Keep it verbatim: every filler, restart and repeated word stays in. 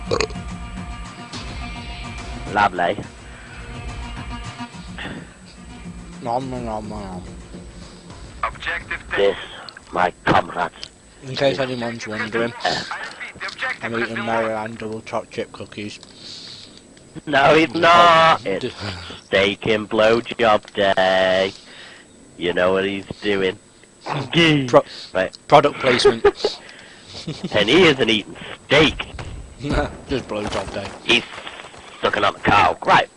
Lovely. Nom nom nom nom. Objective This, my comrades. In case anyone's wondering, I repeat, the objective I'm has eating been Maryland double chocolate chip cookies. No, it's not. It's steak and blowjob day. You know what he's doing. Pro Right. product placement. And he isn't eating steak. Just blowjob day. He's sucking on the cow. Right.